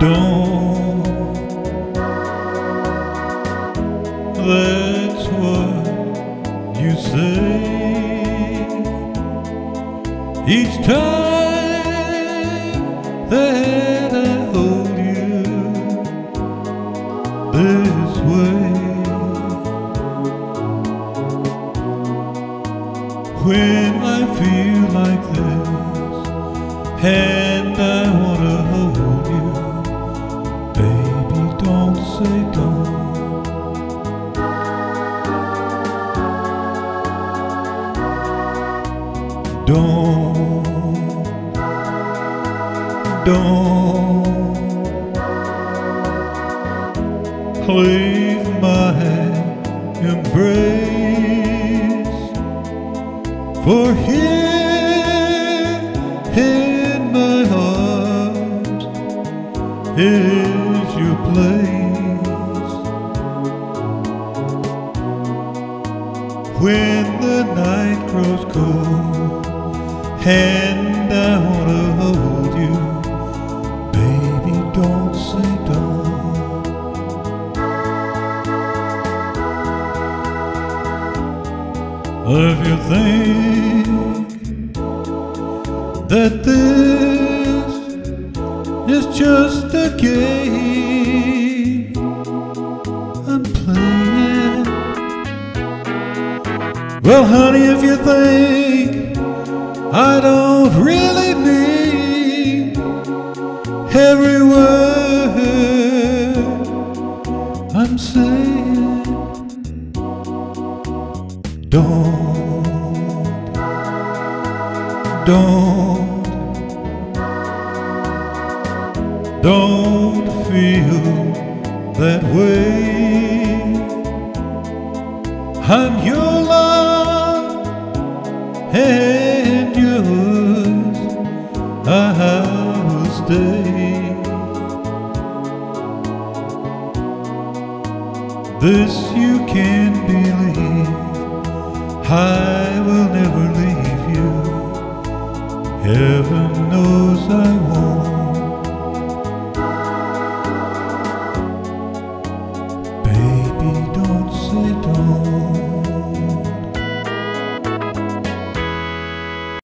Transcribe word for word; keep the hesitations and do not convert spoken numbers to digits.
Don't, that's what you say each time that I hold you this way. When I feel like this and I wanna hold you, baby, don't say don't. Don't, don't leave my embrace, for here in my arms is your place. When the night grows cold and I wanna hold you, baby, don't say don't. If you think that this is just a game I'm playing, well, honey, if you think I don't really mean every word I'm saying, don't, don't, don't feel that way. I'm your love and yours I will stay. This you can believe, I will never leave you. Heaven knows I